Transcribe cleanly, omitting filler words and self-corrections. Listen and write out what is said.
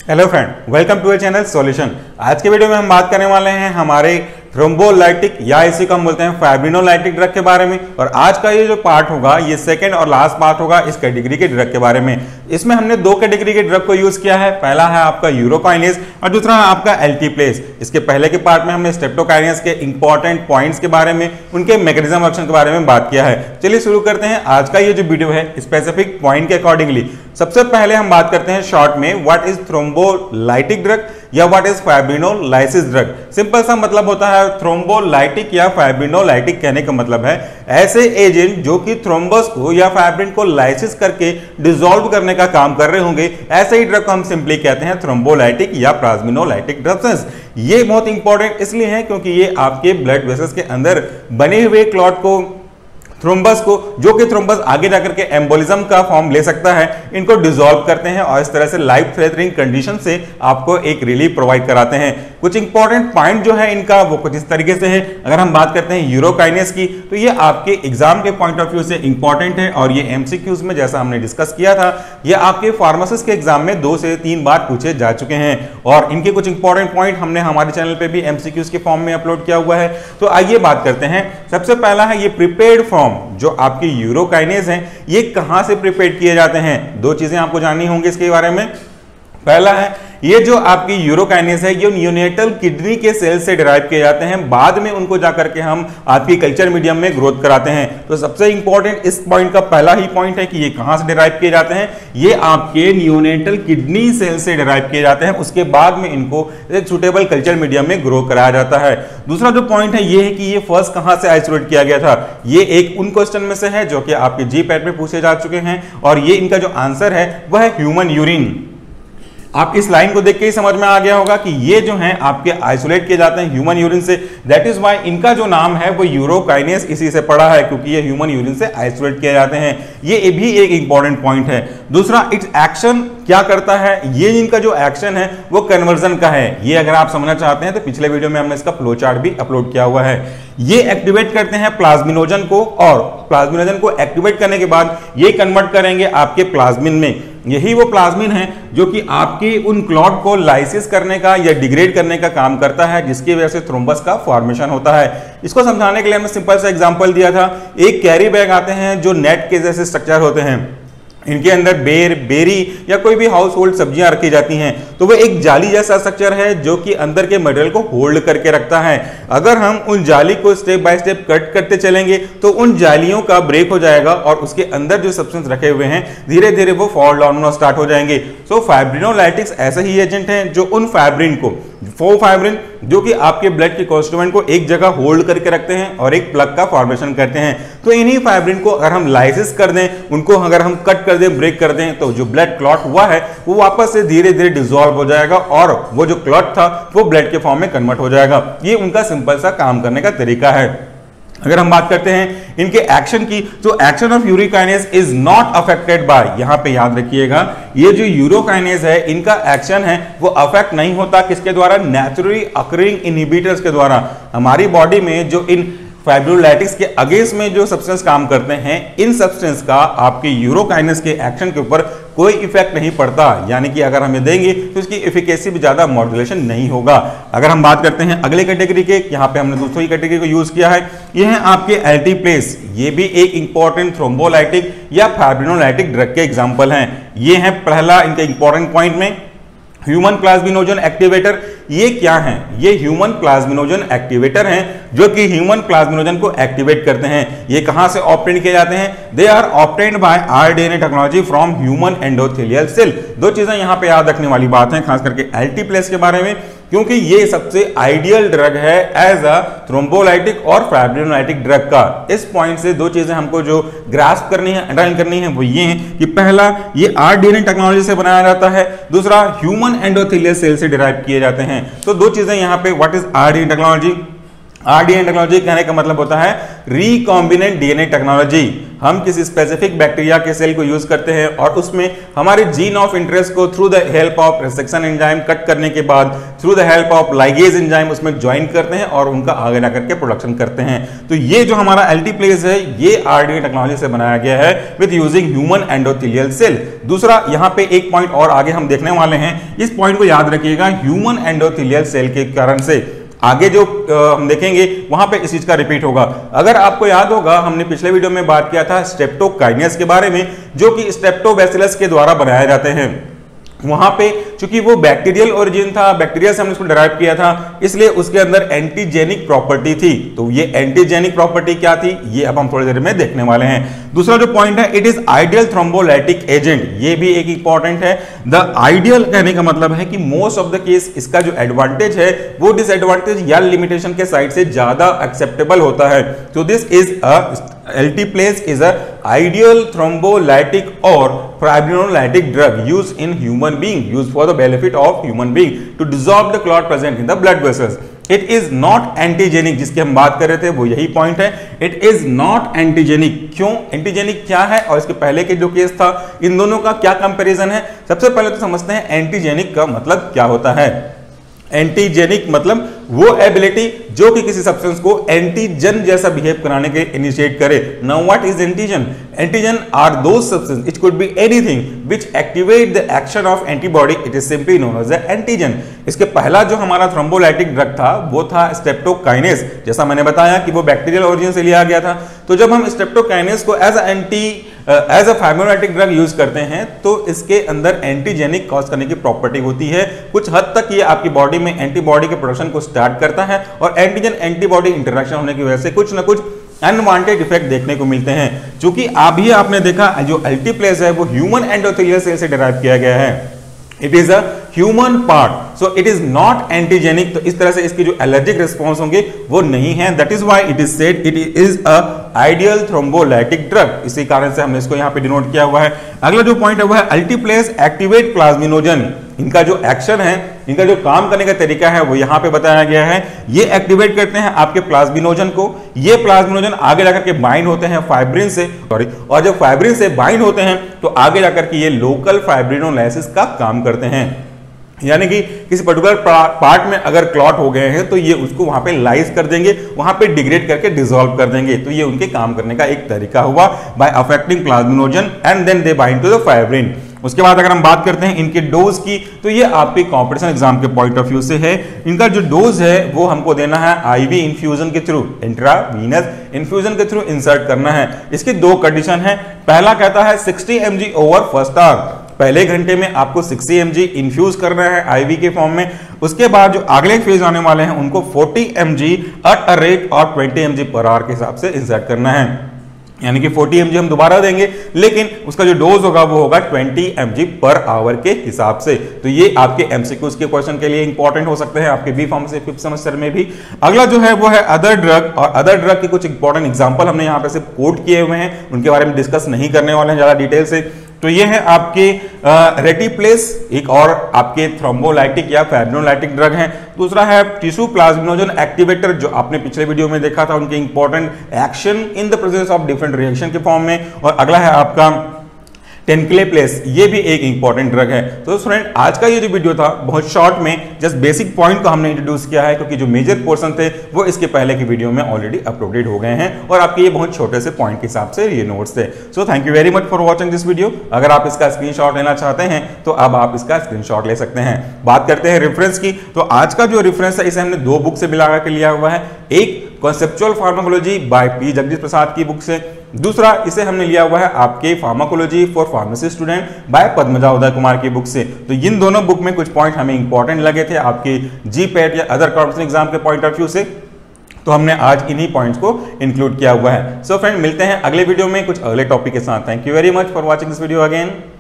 Hello friend, welcome to our channel solution. आज के video में हम बात करने वाले हैं हमारे थ्रोम्बोलाइटिक या इसी को हम बोलते हैं फाइब्रिनोलाइटिक ड्रग के बारे में। और आज का ये जो पार्ट होगा ये सेकंड और लास्ट पार्ट होगा इस कैटेगरी के ड्रग के बारे में। इसमें हमने दो कैटेगरी के ड्रग को यूज किया है, पहला है आपका यूरोकाइनेज और दूसरा है आपका एल्टीप्लेस। इसके पहले के पार्ट में हमने स्ट्रेप्टोकाइनेज के इंपॉर्टेंट पॉइंट्स के बारे में, उनके मैकेनिज्म एक्शन के बारे में बात किया है। चलिए शुरू करते हैं आज का ये जो वीडियो है स्पेसिफिक पॉइंट के अकॉर्डिंगली। सबसे पहले हम बात करते हैं शॉर्ट में व्हाट इज थ्रोम्बोलाइटिक ड्रग या what is fibrinolysis drug. Simple सा मतलब होता है थ्रोम्बोलाइटिक या फाइब्रिनोलाइटिक, कहने का मतलब है ऐसे एजेंट जो कि थ्रोम्बस को या फाइब्रिन को लाइसिस करके डिसॉल्व करने का काम कर रहे होंगे, ऐसे ही ड्रग को हम सिंपली कहते हैं थ्रोम्बोलाइटिक या प्लाज्मिनोलाइटिक ड्रग्स। ये बहुत इंपॉर्टेंट इसलिए है क्योंकि ये आपके ब्लड वेसल्स के अंदर बने हुए क्लॉट को, थ्रोम्बस को, जो कि थ्रोम्बस आगे जाकर के एम्बोलिज्म का फॉर्म ले सकता है, इनको डिसॉल्व करते हैं और इस तरह से लाइफ थ्रेटनिंग कंडीशन से आपको एक रिलीफ प्रोवाइड कराते हैं। कुछ इंपॉर्टेंट पॉइंट जो है इनका वो कुछ इस तरीके से है। अगर हम बात करते हैं यूरोकाइनेज की तो ये आपके एग्जाम के पॉइंट ऑफ व्यू से इंपॉर्टेंट है और ये एमसीक्यूज में जैसा हमने डिस्कस किया था ये आपके फार्मासिस्ट के एग्जाम में 2 से 3 बार पूछे जा चुके हैं और इनके कुछ इंपॉर्टेंट पॉइंट हमने हमारे चैनल पे भी एमसीक्यूज के फॉर्म में अपलोड किया हुआ है। तो आइए बात करते हैं। सबसे पहला है ये प्रिपेयर्ड फॉर्म। जो आपके यूरोकाइनेज हैं ये कहां से प्रिपेयर किए जाते हैं, 2 चीजें आपको जाननी होंगी इसके बारे में। पहला है ये जो आपकी यूरोकाइनेज है ये न्यूनेटल किडनी के सेल से डिराइव किए जाते हैं, बाद में उनको जाकर के हम आपकी कल्चर मीडियम में ग्रोथ कराते हैं। तो सबसे इंपॉर्टेंट इस पॉइंट का पहला ही पॉइंट है कि ये कहां से डिराइव किए जाते हैं, ये आपके न्यूनेटल किडनी सेल से डिराइव किए जाते हैं, उसके बाद में इनको एक सुटेबल कल्चर मीडियम में ग्रो कराया जाता है। दूसरा जो पॉइंट है ये है कि ये फर्स्ट कहां से आइसोलेट किया गया था। ये एक उन क्वेश्चन में से है जो कि आपके जीपैट में पूछे जा चुके हैं और ये इनका जो आंसर है वह है ह्यूमन यूरिन। आप इस लाइन को देख के ही समझ में आ गया होगा कि ये जो हैं आपके आइसोलेट किए जाते हैं ह्यूमन यूरिन से। दैट इज व्हाई इनका जो नाम है वो यूरोकाइनेज इसी से पड़ा है, क्योंकि ये ह्यूमन यूरिन से आइसोलेट किए जाते हैं। ये भी एक इंपॉर्टेंट पॉइंट है। दूसरा, इट्स एक्शन क्या करता है, ये इनका जो एक्शन है वो कन्वर्जन का है। ये अगर आप समझना चाहते हैं तो पिछले वीडियो में हमने इसका फ्लो चार्ट भी अपलोड किया हुआ है। ये एक्टिवेट करते हैं प्लाज्मिनोजन को और प्लाज्मिनोजन को एक्टिवेट करने के बाद ये कन्वर्ट करेंगे आपके प्लाज्मिन में। यही वो प्लाज्मिन है जो कि आपकी उन क्लॉट को लाइसिस करने का या डिग्रेड करने का काम करता है, जिसकी वजह से थ्रोम्बस का फॉर्मेशन होता है। इसको समझाने के लिए हमने सिंपल सा एग्जांपल दिया था। एक कैरी बैग आते हैं जो नेट के जैसे स्ट्रक्चर होते हैं, इनके अंदर बेरी या कोई भी हाउस होल्ड सब्जियां रखी जाती हैं, तो वो एक जाली जैसा स्ट्रक्चर है जो कि अंदर के मटेरियल को होल्ड करके रखता है। अगर हम उन जाली को स्टेप बाय स्टेप कट करते चलेंगे तो उन जालियों का ब्रेक हो जाएगा और उसके अंदर जो सब्सटेंस रखे हुए हैं धीरे धीरे वो फॉल डाउन होना स्टार्ट हो जाएंगे। सो फाइब्रिनोलाइटिक्स ऐसे ही एजेंट हैं जो उन फाइब्रिन को, फाइब्रिन जो कि आपके ब्लड के कॉन्स्टिट्यूएंट को एक जगह होल्ड करके रखते हैं और एक प्लग का फॉर्मेशन करते हैं। तो इन्हीं फाइब्रिन को अगर हम लाइसिस कर दें, उनको अगर हम कट कर दें, ब्रेक कर दें, तो जो ब्लड क्लॉट हुआ है वो वापस से धीरे धीरे डिसॉल्व हो जाएगा और वो जो क्लॉट था वो ब्लड के फॉर्म में कन्वर्ट हो जाएगा। ये उनका सिंपल सा काम करने का तरीका है। अगर हम बात करते हैं इनके एक्शन की, तो action of urokinase is not affected by, यहां पे याद रखिएगा ये जो यूरोकाइनेज है इनका एक्शन है वो अफेक्ट नहीं होता किसके द्वारा, नेचुरली अकरिंग इनहिबिटर्स के द्वारा। हमारी बॉडी में जो इन फाइब्रोलाइटिक्स के अगेंस्ट में जो सब्सटेंस काम करते हैं, इन सब्सटेंस का आपके यूरोकाइनेज के एक्शन के ऊपर कोई इफेक्ट नहीं पड़ता, यानी कि अगर हमें देंगे तो इसकी एफिकेसी भी ज्यादा मॉड्यूलेशन नहीं होगा। अगर हम बात करते हैं अगले कैटेगरी के, यहाँ पे हमने दूसरी कैटेगरी को यूज किया है, ये है आपके एल्टीप्लेस। ये भी एक इंपॉर्टेंट थ्रोम्बोलाइटिक या फाइब्रिनोलाइटिक ड्रग के एग्जाम्पल हैं। ये है पहला इनके इंपॉर्टेंट पॉइंट में ह्यूमन प्लाज्मिनोजन एक्टिवेटर। ये क्या है, ये ह्यूमन प्लाज्मिनोजन एक्टिवेटर हैं जो कि ह्यूमन प्लाज्मिनोजन को एक्टिवेट करते हैं। ये कहां से ऑब्टेन किए जाते हैं, they are obtained by rDNA technology from human endothelial cell. 2 चीजें यहां पे याद रखने वाली बात है खास करके एल्टीप्लेस के बारे में, क्योंकि ये सबसे आइडियल ड्रग है एज अ थ्रोम्बोलाइटिक और फाइब्रिनोलाइटिक ड्रग का। इस पॉइंट से 2 चीजें हमको जो ग्रास्प करनी है, अंडरलाइन करनी है, वो ये है कि पहला ये आरडीएनए टेक्नोलॉजी से बनाया जाता है, दूसरा ह्यूमन एंडोथेलियल सेल से डिराइव किए जाते हैं। तो 2 चीजें यहाँ पे, what is rDNA technology, rDNA technology कहने का मतलब होता है रिकॉम्बिनेंट डीएनए टेक्नोलॉजी। हम किसी स्पेसिफिक बैक्टीरिया के सेल को यूज करते हैं और उसमें हमारे जीन ऑफ इंटरेस्ट को through the help of restriction enzyme cut करने के बाद through the help of ligase enzyme उसमें ज्वाइन करते हैं और उनका आगे जाकर के प्रोडक्शन करते हैं। तो ये जो हमारा अल्टीप्लेस है ये आरडीएनए टेक्नोलॉजी से बनाया गया है with using human endothelial cell. दूसरा यहाँ पे एक पॉइंट और आगे हम देखने वाले हैं, इस पॉइंट को याद रखिएगा, ह्यूमन एंडोथेलियल सेल के कारण से आगे जो हम देखेंगे वहां पे इस चीज का रिपीट होगा। अगर आपको याद होगा हमने पिछले वीडियो में बात किया था स्ट्रेप्टोकाइनेस के बारे में, जो कि स्ट्रेप्टोबैसिलस के द्वारा बनाए जाते हैं। वहां पे चूंकि वो बैक्टीरियल ओरिजिन था, बैक्टीरिया से हमने इसको डिराइव किया था, इसलिए उसके अंदर एंटीजेनिक प्रॉपर्टी थी। तो ये एंटीजेनिक प्रॉपर्टी क्या थी ये अब हम थोड़ी देर में देखने वाले हैं। दूसरा जो पॉइंट है, it is ideal thrombolytic agent, ये भी एक इंपॉर्टेंट है। द आइडियल कहने का मतलब है कि मोस्ट ऑफ द केस इसका जो एडवांटेज है वो डिसएडवांटेज या लिमिटेशन के साइड से ज्यादा एक्सेप्टेबल होता है। तो this is Alteplase is a ideal thrombolytic or fibrinolytic drug used in human being, used for the benefit of human being to dissolve the clot present in the blood vessels. It is not antigenic, जिसकी हम बात कर रहे थे वो यही point है। It is not antigenic। क्यों? एंटीजेनिक क्या है और इसके पहले के जो केस था इन दोनों का क्या कंपैरिजन है? सबसे पहले तो समझते हैं एंटीजेनिक का मतलब क्या होता है। एंटीजेनिक मतलब वो एबिलिटी जो कि किसी सब्सटेंस को एंटीजन जैसा बिहेव कराने के इनिशिएट करे। Now what is antigen? Antigen are those substance, it could be anything which activate the action of antibody, it is simply known as antigen. इसके पहला जो हमारा थ्रोम्बोलाइटिक ड्रग था वो था स्ट्रेप्टोकाइनेस, जैसा मैंने बताया कि वो बैक्टीरियल ओरिजिन से लिया गया था। तो जब हम स्ट्रेप्टोकाइनेस को as a fibrolytic drug use करते हैं तो इसके अंदर एंटीजेनिक कॉज करने की प्रॉपर्टी होती है। कुछ हद तक ये आपकी बॉडी में एंटीबॉडी के प्रोडक्शन को स्टार्ट करता है और एंटीजन एंटीबॉडी इंटरेक्शन होने की वजह से कुछ ना कुछ अनवांटेड इफेक्ट देखने को मिलते हैं। चूंकि अभी आपने देखा जो अल्टीप्लेस है वो ह्यूमन एंडोथेलियल सेल से डिराइव किया गया है, it is a human part, so it is not antigenic. तो इस तरह से इसकी जो एलर्जिक रिस्पॉन्स होंगे वो नहीं है। That is why it is said it is a ideal thrombolytic drug, इसी कारण से हमने इसको यहां पे डिनोट किया हुआ है। अगला जो पॉइंट है वो है अल्टीप्लेस एक्टिवेट प्लाज्मिनोजन। इनका जो एक्शन है, इनका जो काम करने का तरीका है वो यहां पे बताया गया है। ये एक्टिवेट करते हैं आपके प्लाज्मिनोजन को, ये प्लाज्मिनोजन आगे जाकर के बाइंड होते हैं फाइब्रिन से, और जब फाइब्रिन से बाइंड होते हैं तो आगे जाकर के ये लोकल फाइब्रिनोलाइसिस का काम करते हैं। यानी कि किसी पर्टिकुलर पार्ट में अगर क्लॉट हो गए हैं तो ये उसको वहां पे लाइज कर देंगे, वहां पे डिग्रेड करके डिसॉल्व कर देंगे। तो ये उनके काम करने का एक तरीका हुआ by affecting plasminogen and then they bind to the fibrin. उसके बाद अगर हम बात करते हैं इनके डोज की, तो ये आपके कॉम्पिटिशन एग्जाम के पॉइंट ऑफ व्यू से है। इनका जो डोज है वो हमको देना है आईवी इन्फ्यूजन के थ्रू, इंट्रावीनस इन्फ्यूजन के थ्रू इंसर्ट करना है। इसकी दो कंडीशन है। पहला कहता है 60 mg ओवर फर्स्ट आवर, पहले घंटे में आपको 60 mg इन्फ्यूज करना है आईवी के फॉर्म में। उसके बाद जो अगले फेज आने वाले हैं उनको 40 mg at a rate of 20 mg पर आवर के हिसाब से इंसर्ट करना है। यानी कि 40 mg हम दोबारा देंगे, लेकिन उसका जो डोज होगा वो होगा 20 mg पर आवर के हिसाब से। तो ये आपके एमसीक्यूज के क्वेश्चन के लिए इंपॉर्टेंट हो सकते हैं, आपके बी फार्मेसी 5th सेमेस्टर में भी। अगला जो है वो है अदर ड्रग, और अदर ड्रग के कुछ इंपॉर्टेंट एग्जांपल हमने यहाँ पे सिर्फ कोट किए हुए हैं, उनके बारे में डिस्कस नहीं करने वाले हैं ज्यादा डिटेल से। तो ये है आपके रेटिप्लेस, एक और आपके थ्रोम्बोलाइटिक या फाइब्रिनोलाइटिक ड्रग है। दूसरा है टिश्यू प्लाज्मिनोजन एक्टिवेटर, जो आपने पिछले वीडियो में देखा था, उनके important action in the presence of different reaction के फॉर्म में। और अगला है आपका टेनक्लेप्लेस, ये भी एक इंपॉर्टेंट ड्रग है। तो स्टूडेंट आज का ये जो वीडियो था बहुत शॉर्ट में जस्ट बेसिक पॉइंट को हमने इंट्रोड्यूस किया है, क्योंकि जो मेजर पोर्शन थे वो इसके पहले की वीडियो में ऑलरेडी अपलोडेड हो गए हैं और आपके ये बहुत छोटे से पॉइंट के हिसाब से ये नोट्स थे। So thank you very much for watching this video. अगर आप इसका स्क्रीनशॉट लेना चाहते हैं तो अब आप इसका स्क्रीनशॉट ले सकते हैं। बात करते हैं रेफरेंस की, तो आज का जो रेफरेंस है इसे हमने दो बुक से मिला के लिया हुआ है। एक conceptual pharmacology by P Jagdish Prasad की बुक से, दूसरा इसे हमने लिया हुआ है आपके pharmacology for pharmacy student by Padmaja Uday Kumar की बुक से। तो इन दोनों बुक में कुछ पॉइंट हमें इंपॉर्टेंट लगे थे आपके जीपैट या अदर कॉम्पिटिशन एग्जाम के पॉइंट ऑफ व्यू से, तो हमने आज इन्हीं पॉइंट्स को इंक्लूड किया हुआ है। सो फ्रेंड, मिलते हैं अगले वीडियो में कुछ अगले टॉपिक के साथ। Thank you very much for watching this video again.